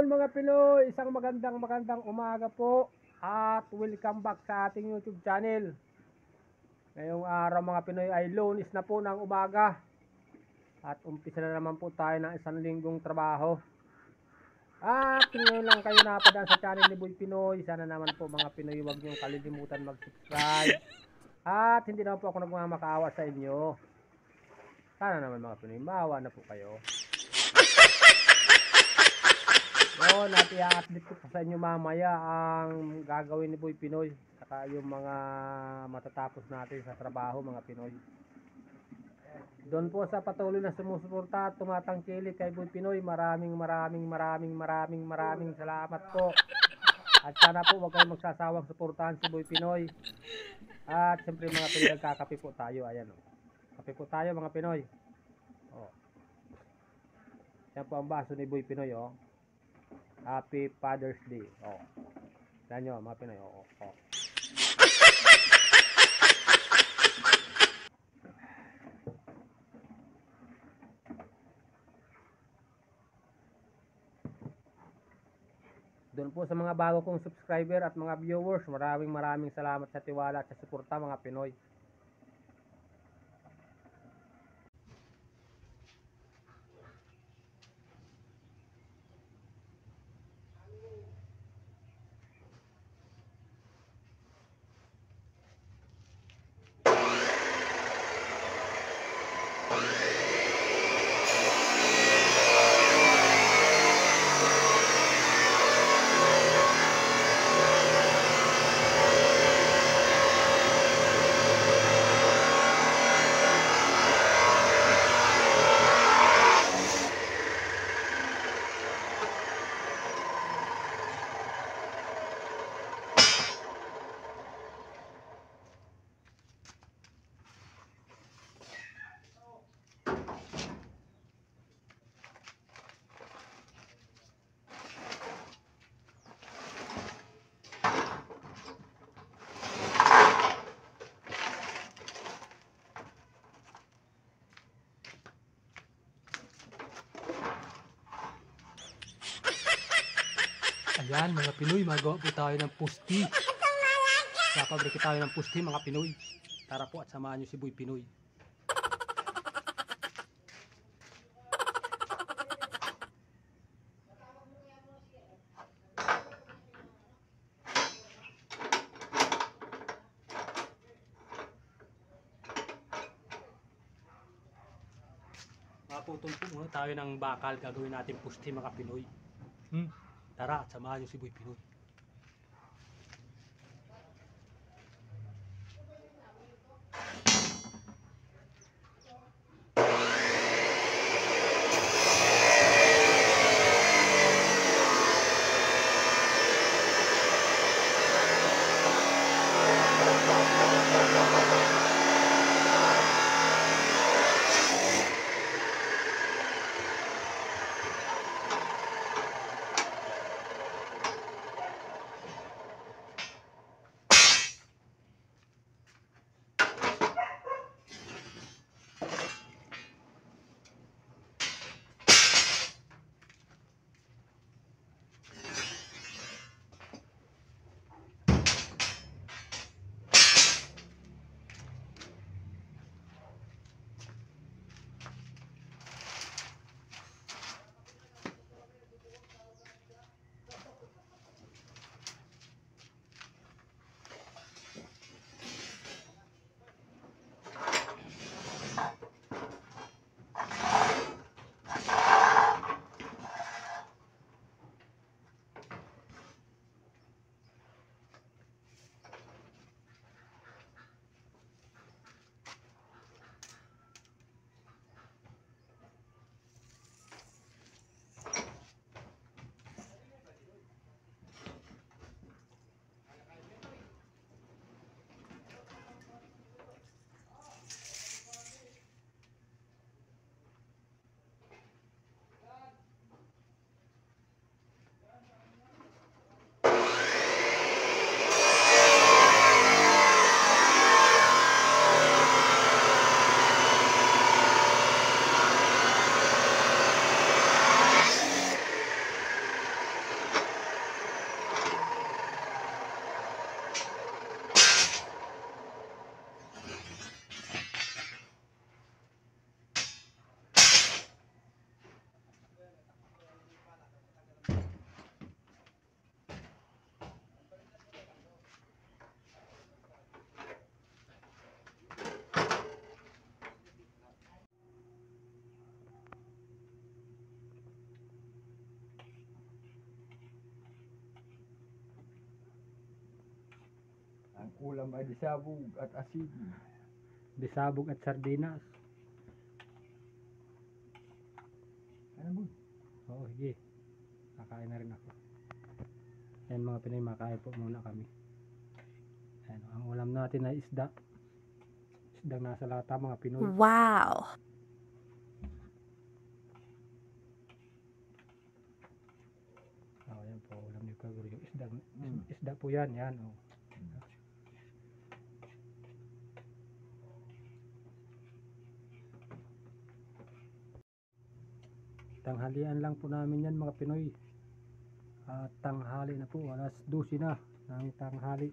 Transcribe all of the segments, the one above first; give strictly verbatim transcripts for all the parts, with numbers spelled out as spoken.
Ayun mga Pinoy, isang magandang magandang umaga po at welcome back sa ating YouTube channel. Ngayong araw mga Pinoy ay Lunes na po ng umaga at umpisa na naman po tayo ng isang linggong trabaho. At ngayon lang kayo napadaan sa channel ni Boy Pinoy, sana naman po mga Pinoy huwag niyong kalilimutan mag-subscribe at hindi naman po ako nagmamakaawa sa inyo. Sana naman mga Pinoy maawa na po kayo. So, natin i-update ko sa inyo mamaya ang gagawin ni Boy Pinoy saka yung mga matatapos natin sa trabaho mga Pinoy. Doon po sa patuloy na sumusuporta at tumatangkilik kay Boy Pinoy, maraming maraming maraming maraming maraming salamat po. At sana po huwag kayong magsasawang suportahan si Boy Pinoy. At siyempre mga Pinoy, nagkakape po tayo. Ayan o. Kape po tayo mga Pinoy. O. Yan po ang baso ni Boy Pinoy o. Happy Father's Day. Oh. Yan nyo, mga Pinoy. Oh, oh. Doon po sa mga bago kong subscriber at mga viewers, maraming maraming salamat sa tiwala at sa suporta mga Pinoy. Ayan mga Pinoy, magawa po tayo ng pusti. Kapabriki tayo ng pusti mga Pinoy. Tara po at samahan nyo si Boy Pinoy. Maputol po muna tayo ng bakal, gagawin natin pusti mga Pinoy. Hmm? Tara at samahan nyo si Boy Pinoy. Ang ulam ay disabog at asin. Disabog at sardinas. Ano mo? Oo, sige. Kakain na rin ako. Yan mga Pinoy, makain po muna kami. Ayan, ang ulam natin ay isda. Isdang nasa lata mga Pinoy. Wow. Oh, yan po, ulam ni Kaguro. Yung isda, Mm. isda po yan, yan. Oh. Tanghalian lang po namin yan mga Pinoy. At tanghali na po, alas dose na ng tanghali.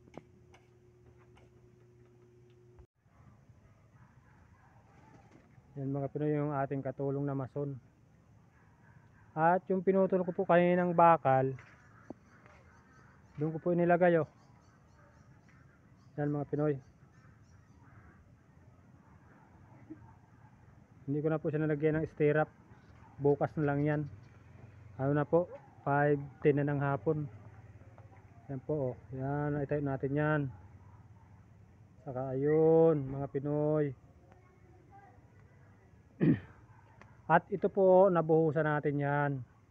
Yan mga Pinoy yung ating katulong na mason. At yung pinutol ko po kaninang bakal, doon ko po inilagay oh. Yan mga Pinoy. Hindi ko na po siya nalagyan ng stirrup. Bukas na lang yan. Ano na po, five ten na ng hapon. Yan po oh. Yan, itayo natin yan. Saka ayun mga Pinoy. At ito po, nabuhusan natin yan.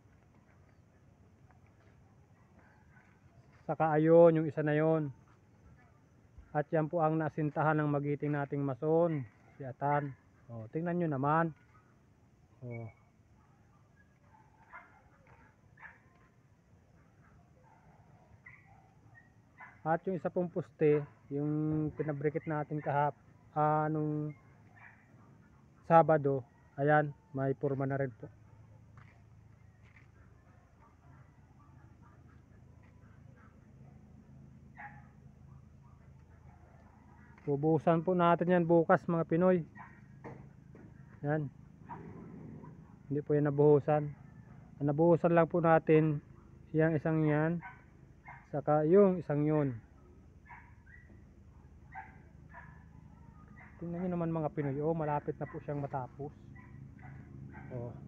Saka ayun, yung isa na yon. At yan po ang nasintahan ng magiting nating mason, si Atan. O, tingnan nyo naman. O. At yung isa pong poste, yung pinabrikit natin kahap, ah, nung Sabado, ayan, may purma na rin po. Bubuhusan po natin yan bukas mga Pinoy. Yan. Hindi po yan nabuhusan. Ang nabuhusan lang po natin yung isang yan, saka yung isang yun. Tingnan nyo naman mga Pinoy, oh, malapit na po siyang matapos. Oh.